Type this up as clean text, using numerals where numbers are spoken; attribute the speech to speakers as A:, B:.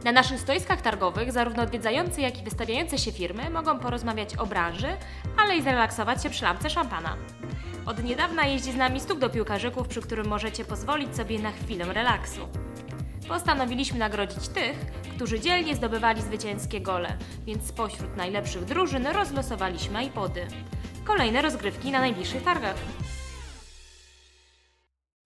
A: Na naszych stoiskach targowych zarówno odwiedzający, jak i wystawiające się firmy mogą porozmawiać o branży, ale i zrelaksować się przy lampce szampana. Od niedawna jeździ z nami stóp do piłkarzyków, przy którym możecie pozwolić sobie na chwilę relaksu. Postanowiliśmy nagrodzić tych, którzy dzielnie zdobywali zwycięskie gole, więc spośród najlepszych drużyn rozlosowaliśmy iPody. Kolejne rozgrywki na najbliższych targach.